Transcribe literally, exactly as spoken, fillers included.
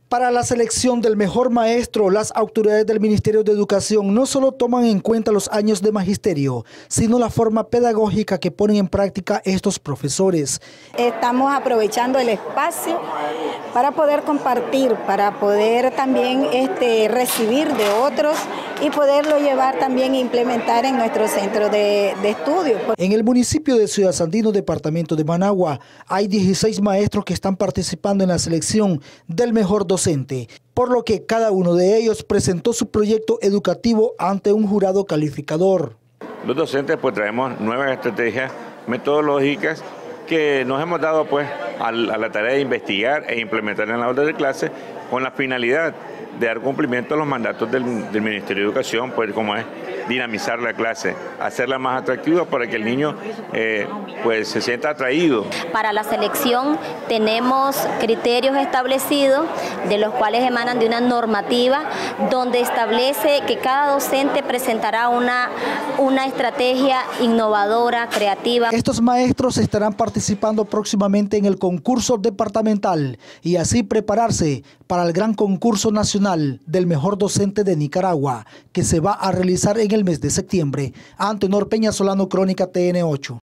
Para la selección del mejor maestro, las autoridades del Ministerio de Educación no solo toman en cuenta los años de magisterio, sino la forma pedagógica que ponen en práctica estos profesores. Estamos aprovechando el espacio para poder compartir, para poder también este, recibir de otros y poderlo llevar también e implementar en nuestro centro de, de estudio. En el municipio de Ciudad Sandino, departamento de Managua, hay dieciséis maestros que están participando en la selección del mejor docente, por lo que cada uno de ellos presentó su proyecto educativo ante un jurado calificador. Los docentes pues traemos nuevas estrategias metodológicas que nos hemos dado pues a la tarea de investigar e implementar en la aula de clase con la finalidad de dar cumplimiento a los mandatos del, del Ministerio de Educación, pues como es dinamizar la clase, hacerla más atractiva para que el niño eh, pues se sienta atraído. Para la selección tenemos criterios establecidos, de los cuales emanan de una normativa donde establece que cada docente presentará una, una estrategia innovadora, creativa. Estos maestros estarán participando próximamente en el concurso departamental y así prepararse para el gran concurso nacional del mejor docente de Nicaragua, que se va a realizar en el mes de septiembre. Antenor Peña Solano, Crónica T N ocho.